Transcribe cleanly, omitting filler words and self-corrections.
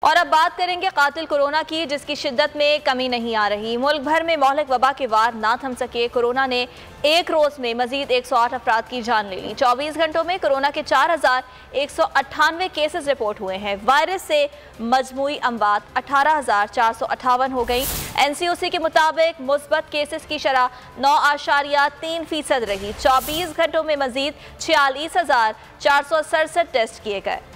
और अब बात करेंगे कातिल कोरोना की, जिसकी शिद्दत में कमी नहीं आ रही। मुल्क भर में मौलिक वबा के वार ना थम सके। कोरोना ने एक रोज में मजीद 108 अफराद की जान ले ली। 24 घंटों में कोरोना के 4198 केसेस रिपोर्ट हुए हैं। वायरस से मजमूई अमवात 18,458 हो गई। NCOC के मुताबिक मुस्बत केसेस की शरह 9.3% रही। 24 घंटों में मजीद 46,467 टेस्ट किए गए।